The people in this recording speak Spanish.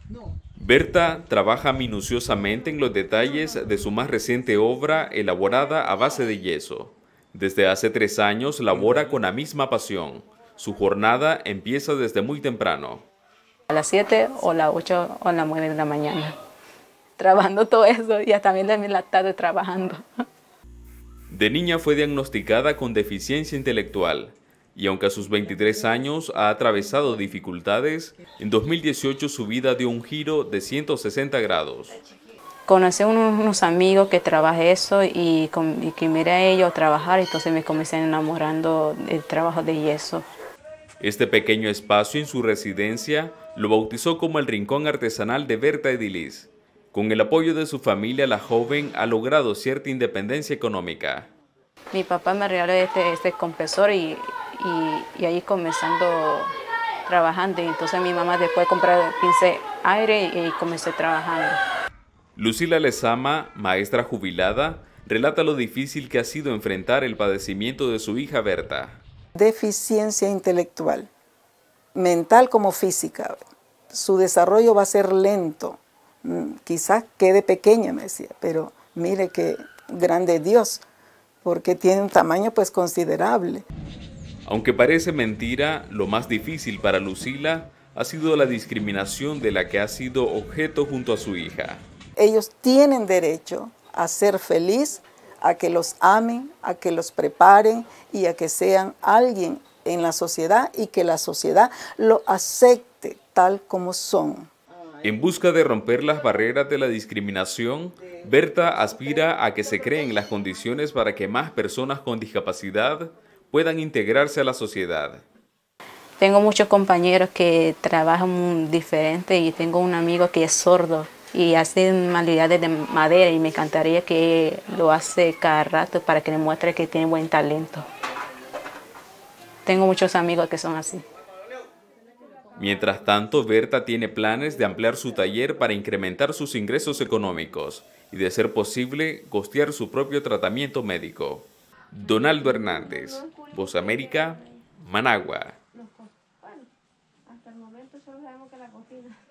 Berta trabaja minuciosamente en los detalles de su más reciente obra elaborada a base de yeso. Desde hace 3 años labora con la misma pasión. Su jornada empieza desde muy temprano. A las 7 o las 8 o las 9 de la mañana, trabajando todo eso y hasta bien de la tarde trabajando. De niña fue diagnosticada con deficiencia intelectual y aunque a sus 23 años ha atravesado dificultades, en 2018 su vida dio un giro de 160 grados. Conocí unos amigos que trabajan eso y que miré a ellos trabajar, entonces me comencé enamorando del trabajo de yeso. Este pequeño espacio en su residencia lo bautizó como el Rincón Artesanal de Berta Edilis. Con el apoyo de su familia, la joven ha logrado cierta independencia económica. Mi papá me regaló este compresor y ahí comenzando trabajando. Y entonces mi mamá después compró 15 aire y comencé trabajando. Lucila Lezama, maestra jubilada, relata lo difícil que ha sido enfrentar el padecimiento de su hija Berta. Deficiencia intelectual, mental como física. Su desarrollo va a ser lento. Quizás quede pequeña, me decía, pero mire qué grande Dios, porque tiene un tamaño pues considerable. Aunque parece mentira, lo más difícil para Lucila ha sido la discriminación de la que ha sido objeto junto a su hija. Ellos tienen derecho a ser feliz, a que los amen, a que los preparen y a que sean alguien en la sociedad y que la sociedad lo acepte tal como son. En busca de romper las barreras de la discriminación, Berta aspira a que se creen las condiciones para que más personas con discapacidad puedan integrarse a la sociedad. Tengo muchos compañeros que trabajan diferente y tengo un amigo que es sordo y hace manualidades de madera y me encantaría que lo hace cada rato para que le muestre que tiene buen talento. Tengo muchos amigos que son así. Mientras tanto, Berta tiene planes de ampliar su taller para incrementar sus ingresos económicos y, de ser posible, costear su propio tratamiento médico. Donaldo Hernández, Voz América, Managua. Hasta el momento solo sabemos que la cocina.